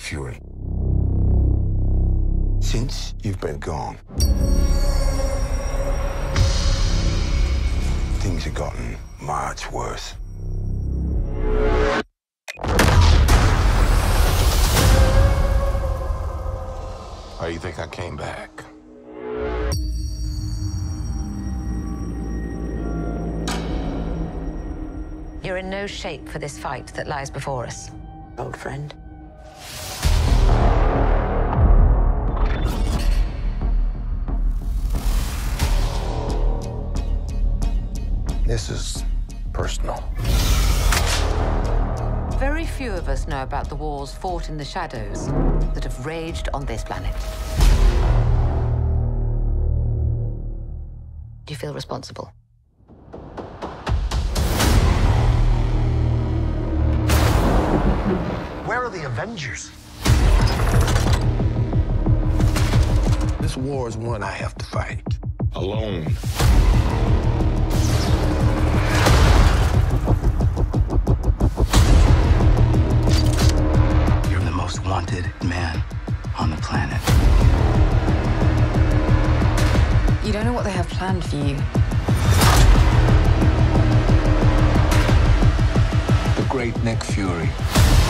Fury. Since you've been gone, things have gotten much worse. How do you think I came back? You're in no shape for this fight that lies before us, old friend. This is personal. Very few of us know about the wars fought in the shadows that have raged on this planet. Do you feel responsible? Where are the Avengers? This war is one I have to fight. Alone. You're the most wanted man on the planet. You don't know what they have planned for you. The great Nick Fury.